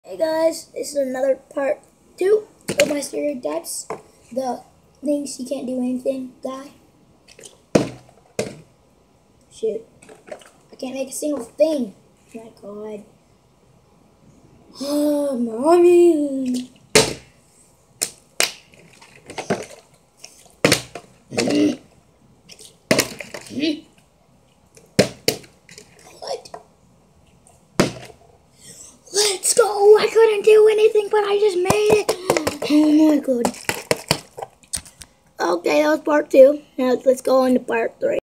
Hey guys, this is another part 2 of my stereotypes. The things you can't do anything guy. Shoot. I can't make a single thing. Oh my god. Oh, mommy. What? Let's go! I couldn't do anything, but I just made it. Oh my god. Okay, that was part 2. Now let's go on to part 3.